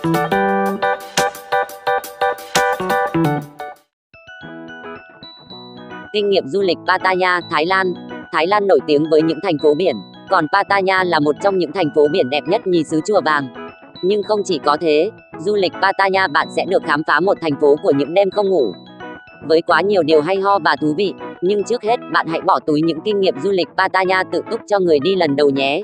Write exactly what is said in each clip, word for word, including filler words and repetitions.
Kinh nghiệm du lịch Pattaya, Thái Lan. Thái Lan nổi tiếng với những thành phố biển, còn Pattaya là một trong những thành phố biển đẹp nhất nhì xứ Chùa Vàng. Nhưng không chỉ có thế, du lịch Pattaya bạn sẽ được khám phá một thành phố của những đêm không ngủ. Với quá nhiều điều hay ho và thú vị, nhưng trước hết bạn hãy bỏ túi những kinh nghiệm du lịch Pattaya tự túc cho người đi lần đầu nhé.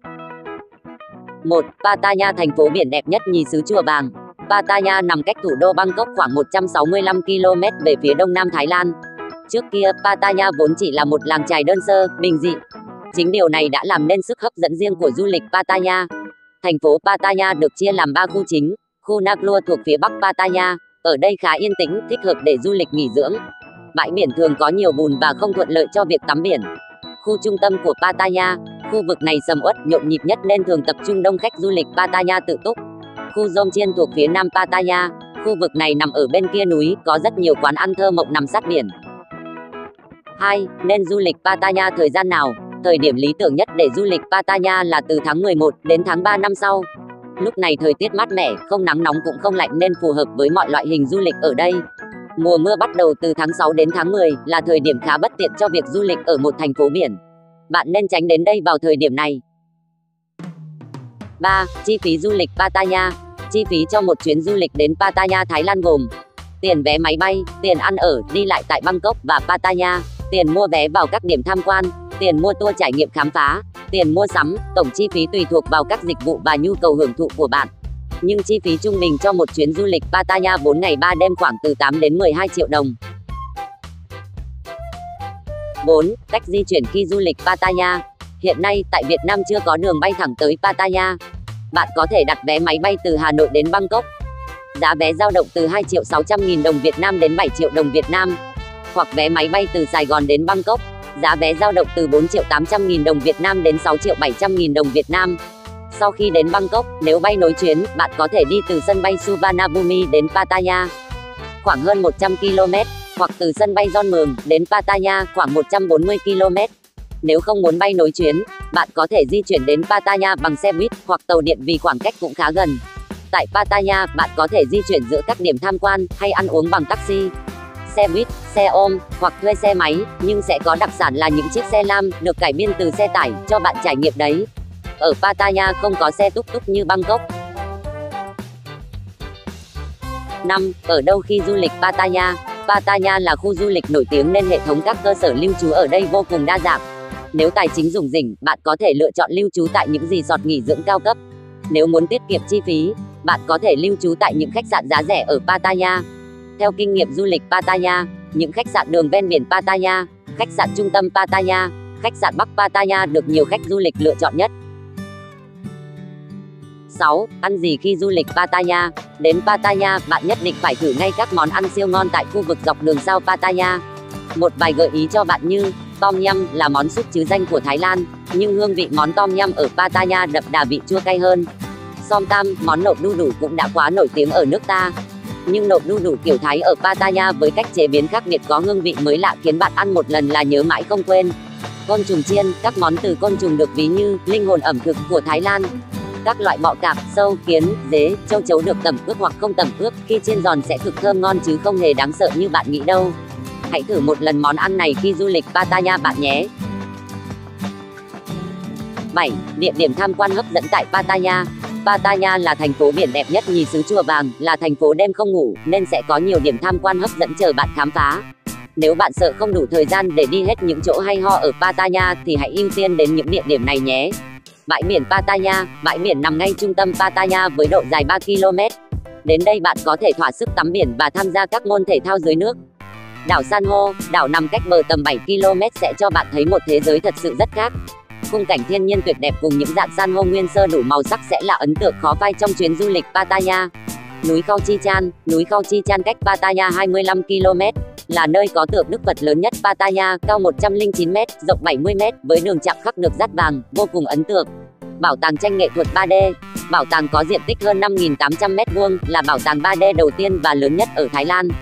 một. Pattaya, thành phố biển đẹp nhất nhì xứ Chùa Vàng. Pattaya nằm cách thủ đô Bangkok khoảng một trăm sáu mươi lăm ki lô mét về phía đông nam Thái Lan. Trước kia, Pattaya vốn chỉ là một làng chài đơn sơ, bình dị. Chính điều này đã làm nên sức hấp dẫn riêng của du lịch Pattaya. Thành phố Pattaya được chia làm ba khu chính. Khu Naklua thuộc phía bắc Pattaya, ở đây khá yên tĩnh, thích hợp để du lịch nghỉ dưỡng. Bãi biển thường có nhiều bùn và không thuận lợi cho việc tắm biển. Khu trung tâm của Pattaya, khu vực này sầm uất, nhộn nhịp nhất nên thường tập trung đông khách du lịch Pattaya tự túc. Khu Jomtien thuộc phía nam Pattaya, khu vực này nằm ở bên kia núi, có rất nhiều quán ăn thơ mộng nằm sát biển. hai. Nên du lịch Pattaya thời gian nào? Thời điểm lý tưởng nhất để du lịch Pattaya là từ tháng mười một đến tháng ba năm sau. Lúc này thời tiết mát mẻ, không nắng nóng cũng không lạnh nên phù hợp với mọi loại hình du lịch ở đây. Mùa mưa bắt đầu từ tháng sáu đến tháng mười là thời điểm khá bất tiện cho việc du lịch ở một thành phố biển. Bạn nên tránh đến đây vào thời điểm này. ba. Chi phí du lịch Pattaya. Chi phí cho một chuyến du lịch đến Pattaya, Thái Lan gồm tiền vé máy bay, tiền ăn ở, đi lại tại Bangkok và Pattaya, tiền mua vé vào các điểm tham quan, tiền mua tour trải nghiệm khám phá, tiền mua sắm. Tổng chi phí tùy thuộc vào các dịch vụ và nhu cầu hưởng thụ của bạn. Nhưng chi phí trung bình cho một chuyến du lịch Pattaya bốn ngày ba đêm khoảng từ tám đến mười hai triệu đồng. bốn. Cách di chuyển khi du lịch Pattaya. Hiện nay, tại Việt Nam chưa có đường bay thẳng tới Pattaya. Bạn có thể đặt vé máy bay từ Hà Nội đến Bangkok. Giá vé dao động từ hai triệu sáu trăm nghìn đồng Việt Nam đến bảy triệu đồng Việt Nam. Hoặc vé máy bay từ Sài Gòn đến Bangkok. Giá vé dao động từ bốn triệu tám trăm nghìn đồng Việt Nam đến sáu triệu bảy trăm nghìn đồng Việt Nam. Sau khi đến Bangkok, nếu bay nối chuyến, bạn có thể đi từ sân bay Suvarnabhumi đến Pattaya, khoảng hơn một trăm ki lô mét, hoặc từ sân bay John Mường đến Pattaya, khoảng một trăm bốn mươi ki lô mét. Nếu không muốn bay nối chuyến, bạn có thể di chuyển đến Pattaya bằng xe buýt hoặc tàu điện vì khoảng cách cũng khá gần. Tại Pattaya, bạn có thể di chuyển giữa các điểm tham quan hay ăn uống bằng taxi, xe buýt, xe ôm hoặc thuê xe máy, nhưng sẽ có đặc sản là những chiếc xe lam được cải biên từ xe tải cho bạn trải nghiệm đấy. Ở Pattaya không có xe túc túc như Bangkok. năm. Ở đâu khi du lịch Pattaya? Pattaya là khu du lịch nổi tiếng nên hệ thống các cơ sở lưu trú ở đây vô cùng đa dạng. Nếu tài chính rủng rỉnh, bạn có thể lựa chọn lưu trú tại những resort nghỉ dưỡng cao cấp. Nếu muốn tiết kiệm chi phí, bạn có thể lưu trú tại những khách sạn giá rẻ ở Pattaya. Theo kinh nghiệm du lịch Pattaya, những khách sạn đường ven biển Pattaya, khách sạn trung tâm Pattaya, khách sạn Bắc Pattaya được nhiều khách du lịch lựa chọn nhất. sáu. Ăn gì khi du lịch Pattaya? Đến Pattaya, bạn nhất định phải thử ngay các món ăn siêu ngon tại khu vực dọc đường sao Pattaya. Một vài gợi ý cho bạn như Tom Yum là món súp chứ danh của Thái Lan, nhưng hương vị món Tom Yum ở Pattaya đậm đà vị chua cay hơn. Som Tam, món nộm đu đủ cũng đã quá nổi tiếng ở nước ta. Nhưng nộm đu đủ kiểu Thái ở Pattaya với cách chế biến khác biệt có hương vị mới lạ khiến bạn ăn một lần là nhớ mãi không quên. Côn trùng chiên, các món từ côn trùng được ví như linh hồn ẩm thực của Thái Lan. Các loại bọ cạp, sâu, kiến, dế, châu chấu được tẩm ướp hoặc không tẩm ướp, khi chiên giòn sẽ cực thơm ngon chứ không hề đáng sợ như bạn nghĩ đâu. Hãy thử một lần món ăn này khi du lịch Pattaya bạn nhé. bảy. Địa điểm tham quan hấp dẫn tại Pattaya. Pattaya là thành phố biển đẹp nhất nhì xứ Chùa Vàng, là thành phố đêm không ngủ nên sẽ có nhiều điểm tham quan hấp dẫn chờ bạn khám phá. Nếu bạn sợ không đủ thời gian để đi hết những chỗ hay ho ở Pattaya thì hãy ưu tiên đến những địa điểm này nhé. Bãi biển Pattaya. Bãi biển nằm ngay trung tâm Pattaya với độ dài ba ki lô mét. Đến đây bạn có thể thỏa sức tắm biển và tham gia các môn thể thao dưới nước. Đảo San Hô. Đảo nằm cách bờ tầm bảy ki lô mét sẽ cho bạn thấy một thế giới thật sự rất khác. Khung cảnh thiên nhiên tuyệt đẹp cùng những rạn san hô nguyên sơ đủ màu sắc sẽ là ấn tượng khó phai trong chuyến du lịch Pattaya. Núi Khao Chi Chan. Núi Khao Chi Chan cách Pattaya hai mươi lăm ki lô mét, là nơi có tượng Đức Phật lớn nhất Pattaya, cao một trăm lẻ chín mét, rộng bảy mươi mét, với đường chạm khắc được dát vàng, vô cùng ấn tượng. Bảo tàng tranh nghệ thuật ba D. Bảo tàng có diện tích hơn năm nghìn tám trăm mét vuông, là bảo tàng ba D đầu tiên và lớn nhất ở Thái Lan.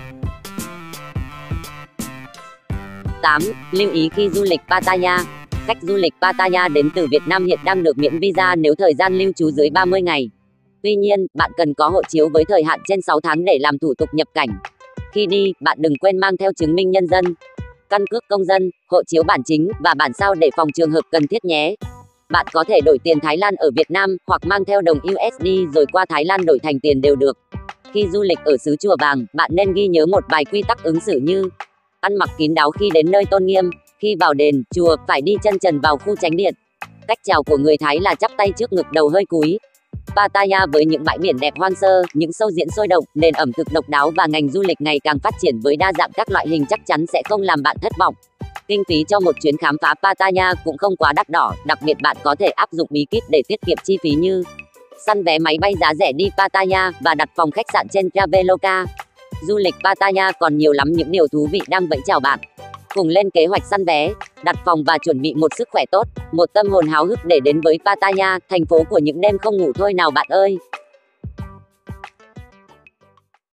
tám. Lưu ý khi du lịch Pattaya. Khách du lịch Pattaya đến từ Việt Nam hiện đang được miễn visa nếu thời gian lưu trú dưới ba mươi ngày. Tuy nhiên, bạn cần có hộ chiếu với thời hạn trên sáu tháng để làm thủ tục nhập cảnh. Khi đi, bạn đừng quên mang theo chứng minh nhân dân, căn cước công dân, hộ chiếu bản chính và bản sao để phòng trường hợp cần thiết nhé. Bạn có thể đổi tiền Thái Lan ở Việt Nam hoặc mang theo đồng u ét đê rồi qua Thái Lan đổi thành tiền đều được. Khi du lịch ở xứ Chùa Vàng, bạn nên ghi nhớ một vài quy tắc ứng xử như: ăn mặc kín đáo khi đến nơi tôn nghiêm, khi vào đền, chùa phải đi chân trần vào khu chánh điện. Cách chào của người Thái là chắp tay trước ngực, đầu hơi cúi. Pattaya với những bãi biển đẹp hoang sơ, những show diễn sôi động, nền ẩm thực độc đáo và ngành du lịch ngày càng phát triển với đa dạng các loại hình chắc chắn sẽ không làm bạn thất vọng. Kinh phí cho một chuyến khám phá Pattaya cũng không quá đắt đỏ, đặc biệt bạn có thể áp dụng bí kíp để tiết kiệm chi phí như săn vé máy bay giá rẻ đi Pattaya và đặt phòng khách sạn trên Traveloka. Du lịch Pattaya còn nhiều lắm những điều thú vị đang vẫy chào bạn. Cùng lên kế hoạch săn vé, đặt phòng và chuẩn bị một sức khỏe tốt, một tâm hồn háo hức để đến với Pattaya, thành phố của những đêm không ngủ thôi nào bạn ơi.